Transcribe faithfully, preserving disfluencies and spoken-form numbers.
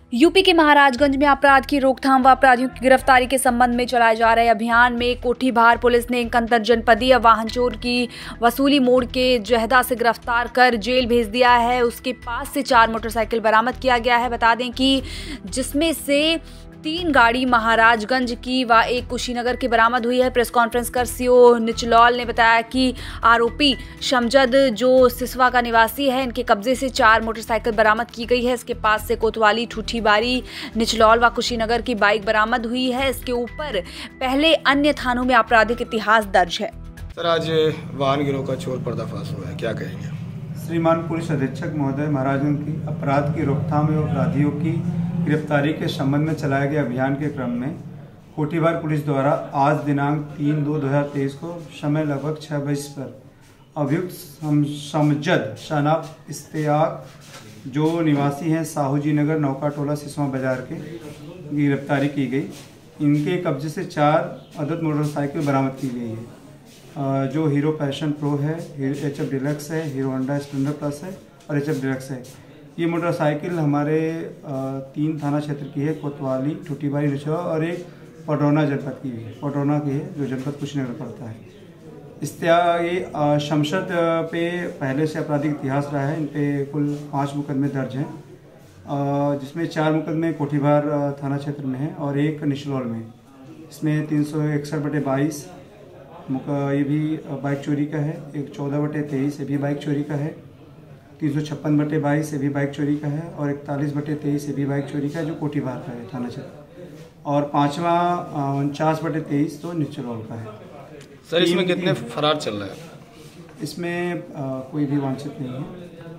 UP के महाराजगंज में अपराध की रोकथाम व अपराधियों की गिरफ्तारी के संबंध में चलाए जा रहे अभियान में कोठीबार पुलिस ने एक अंतर जनपदीय वाहन चोर की वसूली मोड़ के जहदा से गिरफ्तार कर जेल भेज दिया है। उसके पास से चार मोटरसाइकिल बरामद किया गया है। बता दें कि जिसमें से तीन गाड़ी महाराजगंज की व एक कुशीनगर की बरामद हुई है। प्रेस कॉन्फ्रेंस कर सीओ निचलौल ने बताया कि आरोपी शमजद जो सिसवा का निवासी है, इनके कब्जे से चार मोटरसाइकिल बरामद की गई है। इसके पास से कोतवाली, ठूठीबारी, निचलौल व कुशीनगर की बाइक बरामद हुई है। इसके ऊपर पहले अन्य थानों में आपराधिक इतिहास दर्ज है। सर, आज वाहन गिरोह का चोर पर्दाफाश हुआ है, क्या कहेंगे? श्रीमान पुलिस अधीक्षक महोदय, महाराजगंज की अपराध की रोकथाम एवं अपराधियों की गिरफ्तारी के संबंध में चलाए गए अभियान के क्रम में कोठीबार पुलिस द्वारा आज दिनांक तीन दो दो हजार तेईस को समय लगभग छह बजे पर अभियुक्त शमजद शनाब इस्तेयाक जो निवासी हैं साहूजी नगर नौका टोला सिसवा बाजार के गिरफ्तारी की गई। इनके कब्जे से चार अदद मोटरसाइकिल बरामद की गई है, जो हीरो पैशन प्रो है, एच एफ डिलक्स है, हीरो होंडा स्प्लेंडर प्लस है और एच एफ डिलक्स है। ये मोटरसाइकिल हमारे तीन थाना क्षेत्र की है, कोतवाली, ठूठीबारी, निचलौल और एक पटौना जनपद की है, पटौना की है जो जनपद कुशीनगर पड़ता है। इस्तिया ये शमशद पे पहले से आपराधिक इतिहास रहा है। इन पे कुल पाँच मुकदमे दर्ज हैं, जिसमें चार मुकदमे कोठीबार थाना क्षेत्र में है और एक निचलौल में। इसमें तीन सौ इकसठ बटे बाईस ये भी बाइक चोरी का है, एक चौदह बटे तेईस ये भी बाइक चोरी का है, तीन सौ छप्पन बटे बाईस ये भी बाइक चोरी का है और इकतालीस बटे तेईस ये भी बाइक चोरी का है जो कोठीबार का है थाना क्षेत्र, और पाँचवा उनचास बटे तेईस तो निचलौल का है। सर, इसमें कितने फरार चल रहे हैं? इसमें आ, कोई भी वांछित नहीं है।